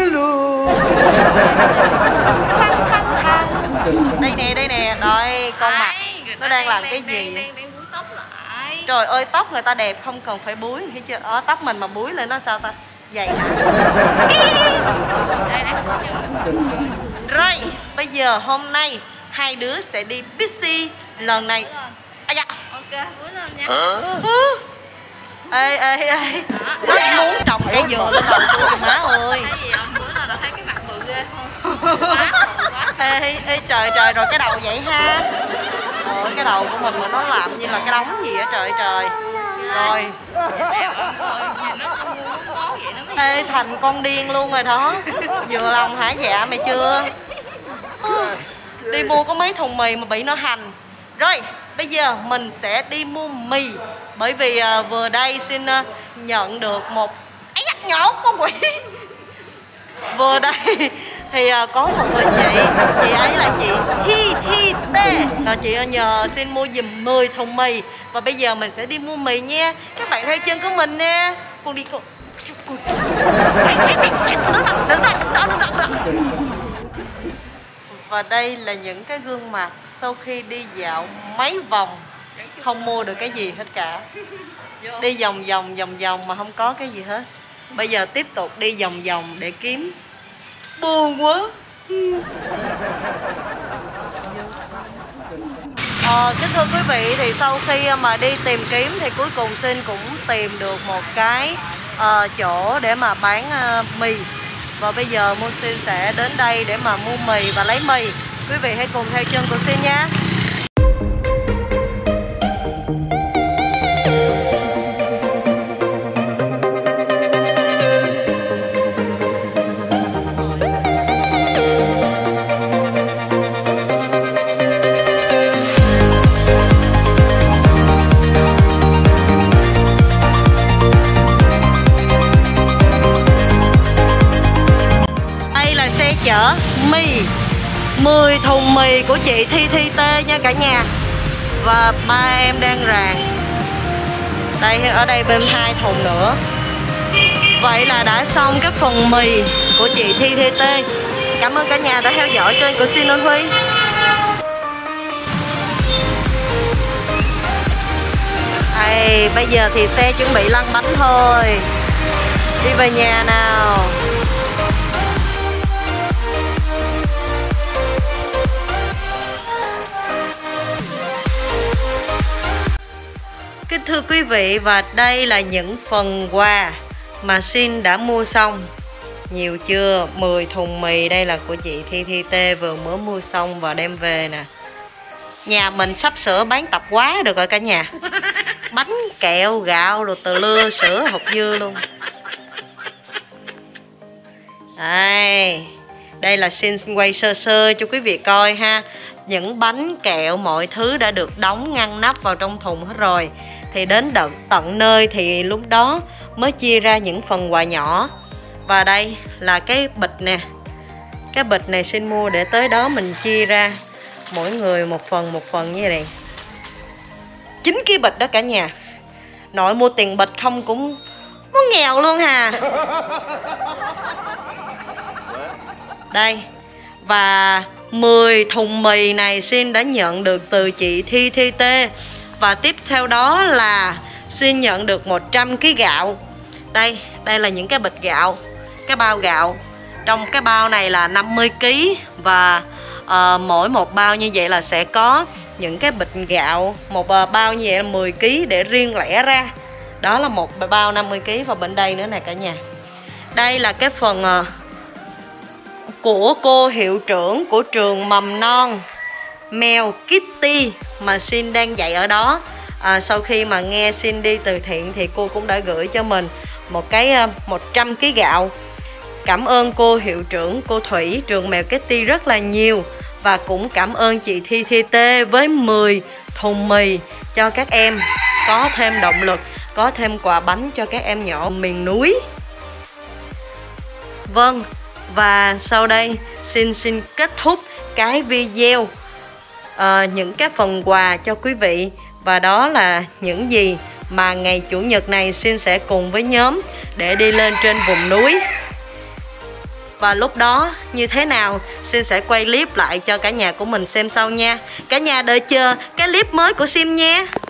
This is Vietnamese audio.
hello. Đây nè, đây con mặt nó đang làm cái gì? Đang búi tóc lại. Trời ơi, tóc người ta đẹp không cần phải búi, thấy chưa? Tóc mình mà búi lên nó sao ta? Vậy hả? Rồi, bây giờ hôm nay hai đứa sẽ đi Pixie. Lần này à dạ. Ok, búi lên nha. Ê nó muốn trồng cái dừa lên đầu tôi kìa má ơi. Thấy gì không? Bữa nào thấy cái mặt bự ghê không? Quá. Ê trời rồi cái đầu vậy ha. Ôi cái đầu của mình mà nó làm như là cái đống gì á trời trời. Rồi. Ê thành con điên luôn rồi đó. Vừa lòng hả dạ mày chưa? Đi mua có mấy thùng mì mà bị nó hành. Rồi bây giờ mình sẽ đi mua mì. Bởi vì vừa đây xin nhận được một ấy nhắc nhổ con quỷ. Vừa đây thì có một người chị ấy là chị Thi Tê. Rồi chị nhờ xin mua giùm 10 thùng mì. Và bây giờ mình sẽ đi mua mì nha. Các bạn theo chân của mình nè. Con đi con. Và đây là những cái gương mặt sau khi đi dạo mấy vòng không mua được cái gì hết cả. Đi vòng vòng mà không có cái gì hết. Bây giờ tiếp tục đi vòng vòng để kiếm. Buồn quá. Kính thưa quý vị, thì sau khi mà đi tìm kiếm thì cuối cùng Xin cũng tìm được một cái chỗ để mà bán mì. Và bây giờ Xin sẽ đến đây để mà mua mì và lấy mì. Quý vị hãy cùng theo chân của Xin nha. Chở mì 10 thùng mì của chị Thi Tê nha cả nhà. Và ba em đang ràng. Đây ở đây bên 2 thùng nữa. Vậy là đã xong cái phần mì của chị Thi Tê. Cảm ơn cả nhà đã theo dõi kênh của Xin Huy. Bây giờ thì xe chuẩn bị lăn bánh thôi. Đi về nhà nào. Kính thưa quý vị, và đây là những phần quà mà Xin đã mua xong. Nhiều chưa? 10 thùng mì đây là của chị Thi Tê vừa mới mua xong và đem về nè. Nhà mình sắp sửa bán tạp hóa được rồi cả nhà. Bánh, kẹo, gạo, rồi từ lưa, sữa, hột dưa luôn. Đây là Xin quay sơ sơ cho quý vị coi ha. Những bánh, kẹo, mọi thứ đã được đóng ngăn nắp vào trong thùng hết rồi. Thì đến tận nơi thì lúc đó mới chia ra những phần quà nhỏ. Và đây là cái bịch nè. Cái bịch này Xin mua để tới đó mình chia ra mỗi người một phần như vậy này. 9 cái bịch đó cả nhà. Nội mua tiền bịch không cũng muốn nghèo luôn hà. Đây. Và 10 thùng mì này Xin đã nhận được từ chị Thi Tê. Và tiếp theo đó là Xin nhận được 100 kg gạo. Đây là những cái bịch gạo, cái bao gạo. Trong cái bao này là 50 kg. Và mỗi một bao như vậy là sẽ có những cái bịch gạo. Một bao như vậy là 10 kg để riêng lẻ ra. Đó là một bao 50 kg. Và bên đây nữa nè cả nhà. Đây là cái phần của cô hiệu trưởng của trường mầm non Mèo Kitty mà Xin đang dạy ở đó. Sau khi mà nghe Xin đi từ thiện thì cô cũng đã gửi cho mình một cái 100 kg gạo. Cảm ơn cô hiệu trưởng, cô Thủy trường Mèo Kitty rất là nhiều. Và cũng cảm ơn chị Thi Tê với 10 thùng mì cho các em có thêm động lực, có thêm quà bánh cho các em nhỏ miền núi. Vâng, và sau đây xin kết thúc cái video những cái phần quà cho quý vị. Và đó là những gì mà ngày Chủ nhật này Xin sẽ cùng với nhóm để đi lên trên vùng núi. Và lúc đó như thế nào Sim sẽ quay clip lại cho cả nhà của mình xem sau nha. Cả nhà đợi chờ cái clip mới của Sim nha.